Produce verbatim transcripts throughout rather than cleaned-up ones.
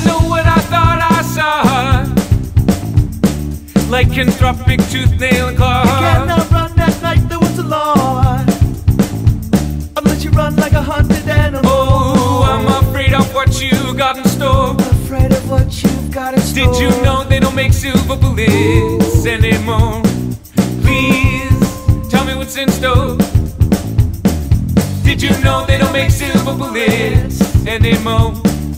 know what I thought I saw? Lycanthropic tooth, nail, and claw. You cannot run at night, there was a law. Unless you run like a hunted animal. Oh, I'm afraid of what you got in store. I'm afraid of what you've got in store. Did you know they don't make silver bullets anymore? Please, tell me what's in store. Did you know they don't make silver bullets anymore?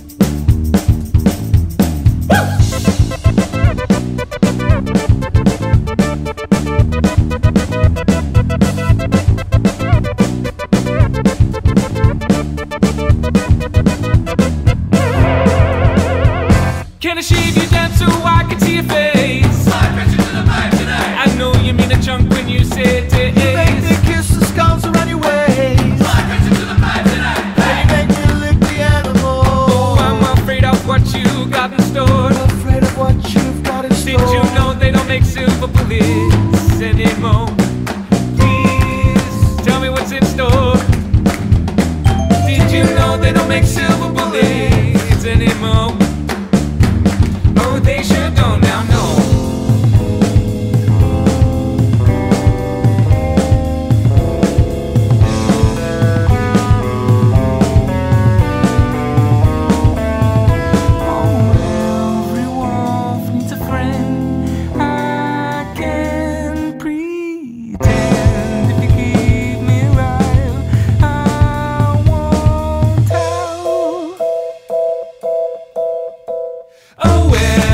Can I shave you down so I can see your face? Slide pressure to the pipe tonight. I know you mean a chunk when you say it. You make me kiss the scars around your waist. Slide pressure to the pipe tonight. And you make me lick the animal. Oh, I'm afraid of what you got in store. I'm afraid of what you've got in store. Did you know they don't make silver bullets anymore? Please, tell me what's in store. Did you know they don't make silver bullets anymore? Oh, they sure don't now, no. Oh well.